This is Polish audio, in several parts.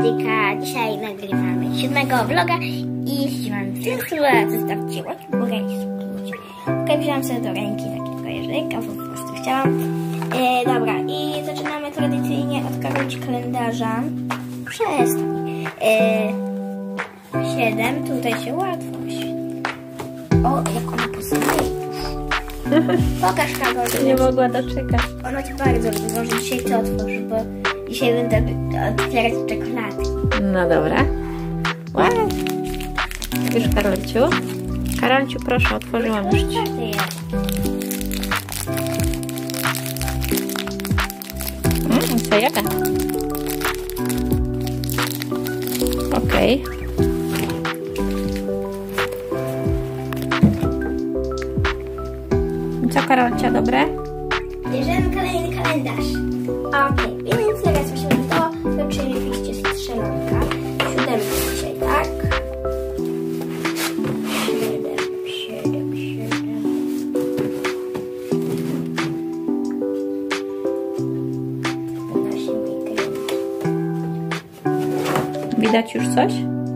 Ameryka. Dzisiaj nagrywamy 7. vloga i jeśli wam film, zostawcie łapkę w górę i subskrybujcie. Okej, wziąłam sobie do ręki taki kojarzyk, a po prostu chciałam. Dobra, i zaczynamy tradycyjnie od Karolci kalendarza. Przestań. 7, tutaj się łatwo myśli. O, jak ona postawi. Pokaż, Karol. Nie mogła doczekać. Ona ci bardzo lubi, może dzisiaj to otworzy, bo dzisiaj będę otwierać czekoladki. No dobra. Wow. Już Karolciu. Karolciu, proszę, otworzyłam już ci. Co jaka? Okej. Co, Karolcia, dobre? Bierzemy kolejny kalendarz. Okej, więc teraz musimy to, czyli oczywiście strzelonka. 7 dzisiaj, tak? 7. Widać już coś?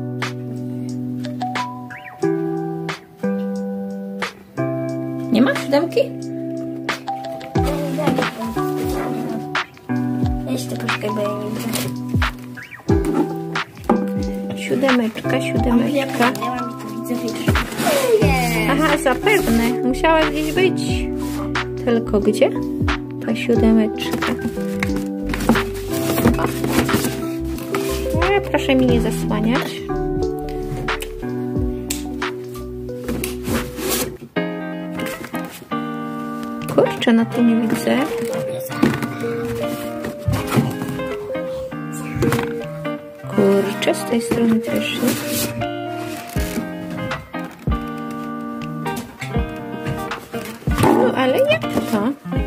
Nie ma 7? Jeszcze poczekaj, bo ja nie widzę. 7, 7. Ja mam i tu widzę więcej. Aha, zapewne. Musiała gdzieś być. Tylko gdzie? Ta 7. Proszę mi nie zasłaniać. Kurczę, no tu nie widzę. Kurczę, z tej strony też nie. No ale jak to?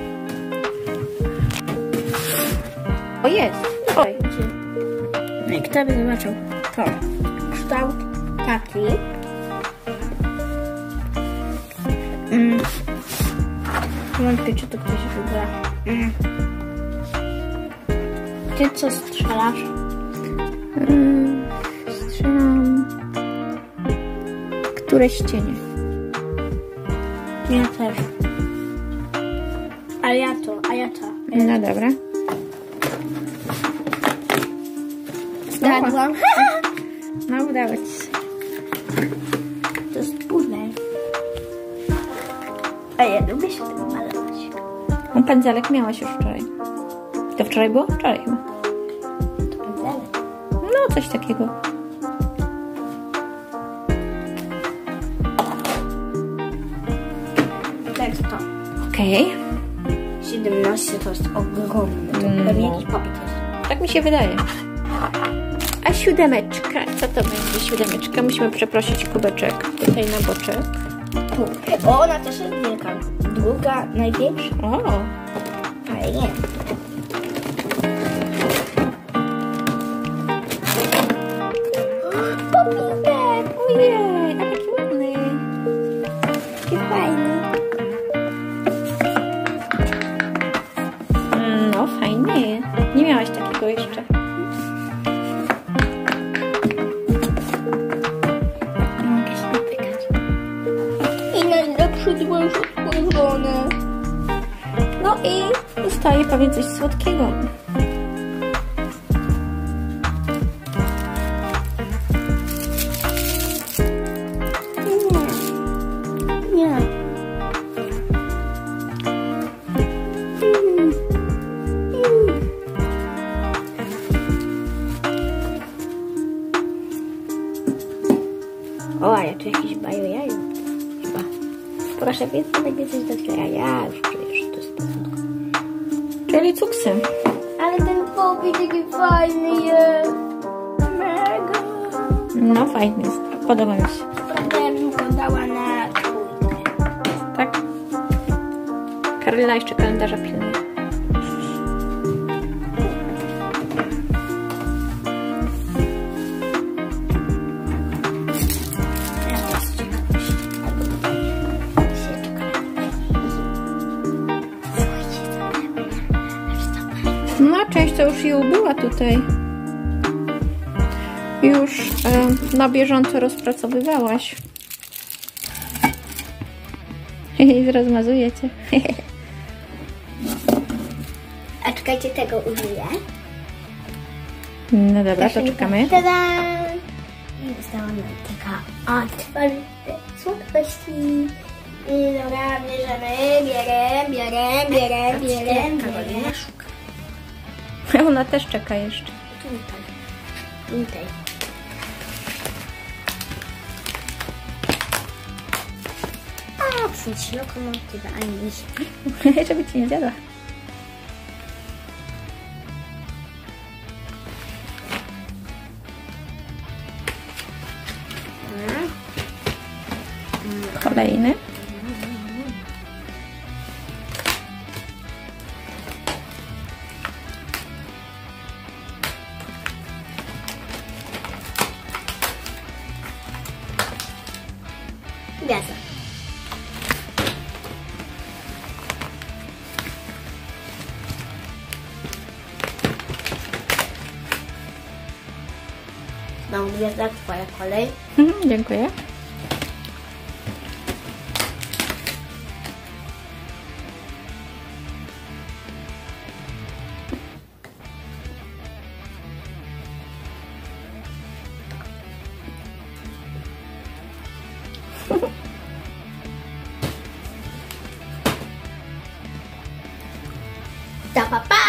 O, jest. Oj. No i kto by zobaczył to? Kształt taki. Wątpię, czy to ktoś wygra. Ty co strzelasz? Strzelam któreś cienie. Ja też. A ja to. No dobra. Zgadłam. No udało ci się. To jest puzzle. A ja lubię się tego malować. Pędzelek miałaś już wczoraj. To wczoraj było? Wczoraj chyba. To pędzelek. No, coś takiego. Tak, to. Okej. 17 to jest ogromny. To pewnie jakiś popyt jest. Tak mi się wydaje. A 7? Co to będzie 7? Musimy przeprosić kubeczek tutaj na boczek. Tu. O, ona też jest wielka. Druga, największa. O! Ale nie. Popitek! Ojej, a taki ładny. Taki fajny. No, fajny. Nie miałaś takiego jeszcze. Mogę się dotykać. I najlepsze było już otworzone. No i zostaje pewnie coś słodkiego. Nie. O, ale tu jakieś bajojaju. Chyba. Proszę, więc to będzie coś do otwierania. Ja już czuję, że to jest porządku. Czyli cuksy. Ale ten popis taki fajny jest. Mega. No, fajny jest. Podoba mi się. Prawda, ja bym go dała na trójkę. Tak? Karola jeszcze kalendarza pilnuje. Ja część to już i ubyła tutaj. już na bieżąco rozpracowywałaś. Zrozmazuję cię. A czekajcie, tego użyję. No dobra, to czekamy. Tada! I została nam taka otwarte słodkości. I dobra, bierę. Karolina szuka. Ona też czeka jeszcze. Tutaj. A, psuć lokomotywę, ani nie. Żeby ci nie zjadła. Kolejny. Gwiazda. Znowu gwiazda, twoja kolej. Dziękuję. Pa, pa, pa!